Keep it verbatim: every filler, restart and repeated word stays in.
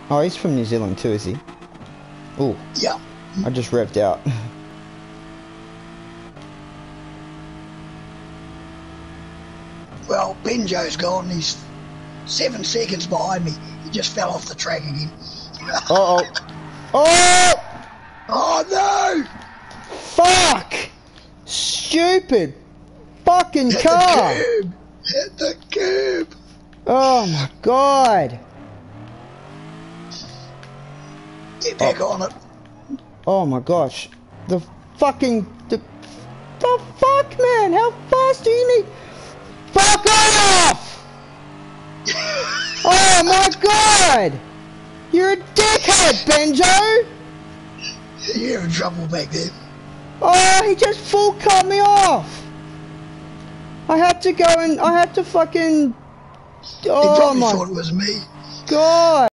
Oh, he's from New Zealand too, is he? Oh. Yeah. I just revved out. Well, Benjo's gone. He's seven seconds behind me. He just fell off the track again. Uh oh. Oh! Oh no! Fuck! Stupid fucking Hit car! the curb! Hit the curb! Oh my god! Get back oh. on it. Oh my gosh. The fucking... The, the fuck, man? How fast do you need... Fuck off! Oh my god! You're a dickhead, Benjo! You're in trouble back there. Oh, he just full cut me off! I had to go and... I had to fucking... He Oh probably my thought it was me. god!